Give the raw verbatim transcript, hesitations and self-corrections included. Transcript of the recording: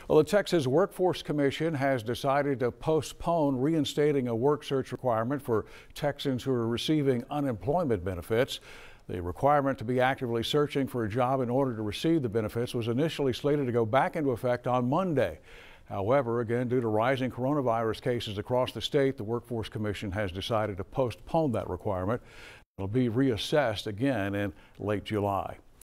Well, the Texas Workforce Commission has decided to postpone reinstating a work search requirement for Texans who are receiving unemployment benefits. The requirement to be actively searching for a job in order to receive the benefits was initially slated to go back into effect on Monday. However, again, due to rising coronavirus cases across the state, the Workforce Commission has decided to postpone that requirement. It'll be reassessed again in late July.